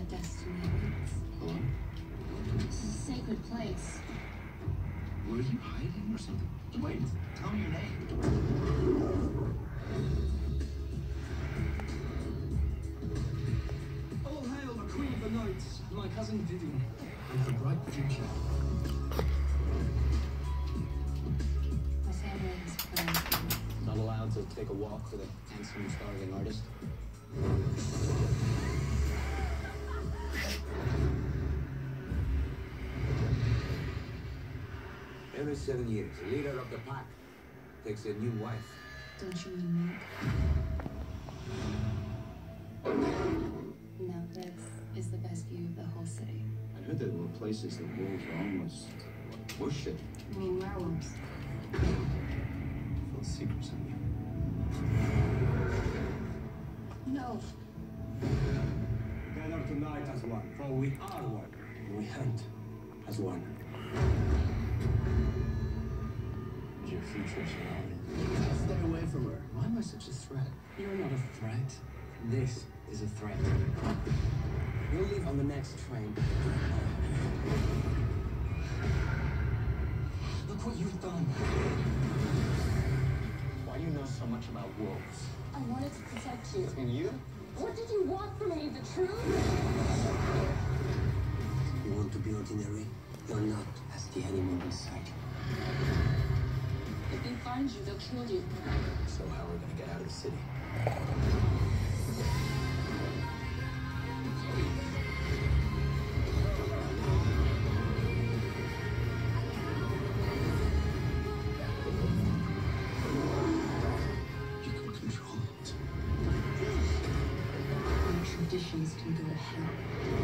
destiny awaits. Hello? This is a sacred place. Were you hiding or something? Wait, tell me your name. All hail the Queen of the Knights, my cousin Vivian, and her bright future. My family has plans. Not allowed to take a walk with a handsome, starving artist. Every 7 years, the leader of the pack takes a new wife. Don't you mean me? Now this is the best view of the whole city. I heard there were places that wolves were almost worshipped. You mean werewolves? Full secrets on you. No. Gather tonight as one, for we are one. We hunt as one. Your future surrounding. Stay away from her. Why am I such a threat? You're not a threat. This is a threat. You'll leave on the next train. Look what you've done. Why do you know so much about wolves? I wanted to protect you. And you? What did you want from me? The truth? You want to be ordinary? You're not as the animal inside. If they find you, they'll kill you. So how are we gonna get out of the city? You can control it. Your traditions can go to hell.